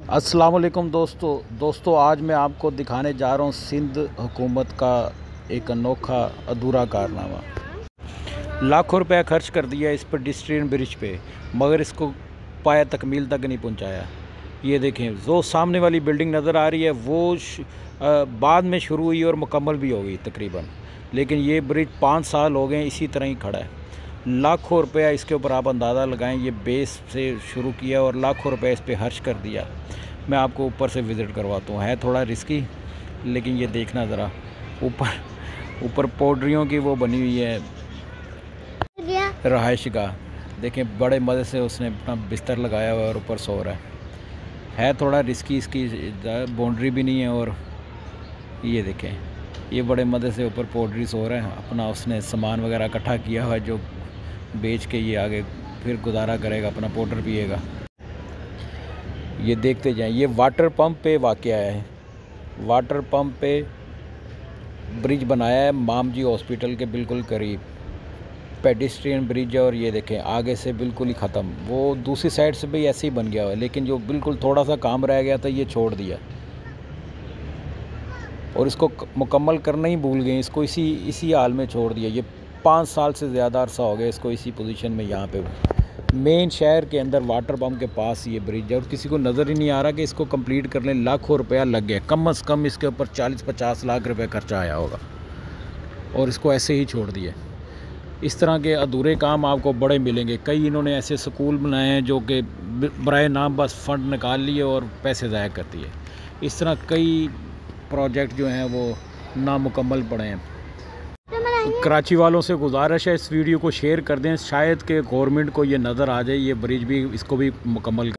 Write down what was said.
अस्सलाम वालेकुम दोस्तों आज मैं आपको दिखाने जा रहा हूँ सिंध हुकूमत का एक अनोखा अधूरा कारनामा। लाखों रुपया खर्च कर दिया इस पर डिस्ट्रियन ब्रिज पे, मगर इसको पाया तकमील तक नहीं पहुँचाया। ये देखें, जो सामने वाली बिल्डिंग नज़र आ रही है वो बाद में शुरू हुई और मुकम्मल भी हो गई तकरीबन, लेकिन ये ब्रिज 5 साल हो गए इसी तरह ही खड़ा है। लाखों रुपया इसके ऊपर आप अंदाज़ा लगाएं, ये बेस से शुरू किया और लाखों रुपया इस पे खर्च कर दिया। मैं आपको ऊपर से विज़िट करवाता हूँ, है थोड़ा रिस्की, लेकिन ये देखना ज़रा, ऊपर पौडरियों की वो बनी हुई है रहायश का। देखें बड़े मज़े से उसने अपना बिस्तर लगाया हुआ है और ऊपर सो रहा है थोड़ा रिस्की, इसकी बाउंड्री भी नहीं है। और ये देखें, ये बड़े मज़े से ऊपर पौडरी सो रहा है, अपना उसने सामान वगैरह इकट्ठा किया हुआ है जो बेच के ये आगे फिर गुजारा करेगा, अपना पाउडर पिएगा। ये देखते जाएं, ये वाटर पंप पे वाक़या है, वाटर पंप पे ब्रिज बनाया है मामजी हॉस्पिटल के बिल्कुल करीब, पेडिस्ट्रियन ब्रिज है। और ये देखें आगे से बिल्कुल ही ख़त्म, वो दूसरी साइड से भी ऐसे ही बन गया हुआ है, लेकिन जो बिल्कुल थोड़ा सा काम रह गया था ये छोड़ दिया और इसको मुकम्मल करना ही भूल गए, इसको इसी हाल में छोड़ दिया। ये 5 साल से ज़्यादा अरसा हो गया इसको इसी पोजीशन में। यहाँ पे मेन शहर के अंदर वाटर पंप के पास ये ब्रिज है और किसी को नज़र ही नहीं आ रहा कि इसको कंप्लीट करने लाखों रुपया लग गया। कम से कम इसके ऊपर 40-50 लाख रुपए खर्चा आया होगा और इसको ऐसे ही छोड़ दिया। इस तरह के अधूरे काम आपको बड़े मिलेंगे। कई इन्होंने ऐसे स्कूल बनाए हैं जो कि बराए नाम बस फ़ंड निकाल लिए और पैसे ज़ाया कर दिए। इस तरह कई प्रोजेक्ट जो हैं वो नामुकम्मल पड़े हैं। कराची वालों से गुजारिश है इस वीडियो को शेयर कर दें, शायद कि गवर्नमेंट को ये नज़र आ जाए, ये ब्रिज भी इसको भी मुकम्मल